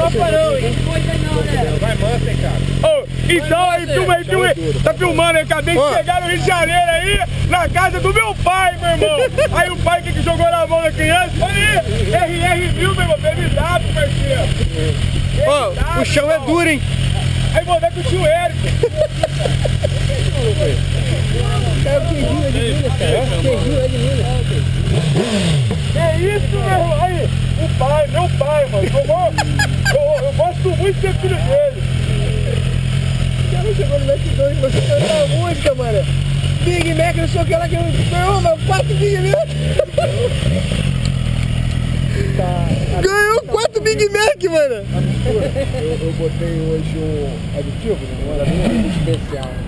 tropa não, hein? Vai mansa, hein, cara. Então aí, filma, tá filmando, eu acabei de chegar no Rio de Janeiro aí, na casa do meu pai, meu irmão. Aí o pai que jogou na mão da criança, aí, RR1000, meu irmão, BMW, parceiro. O chão é duro, hein? Aí vou dar com o tio Érico. Cara, o queijinho é de Minas, cara. O queijinho é de Minas. Que isso, meu irmão? Aí, meu pai, mano. Eu gosto muito de ser filho dele. O cara chegou no McDonald's e você cantou a música, mano. Big Mac, não sei o que lá que eu ganhou, mas 4 Big Mac. Ganhou 4 Big Mac, mano. Eu botei hoje um aditivo, não era nem especial.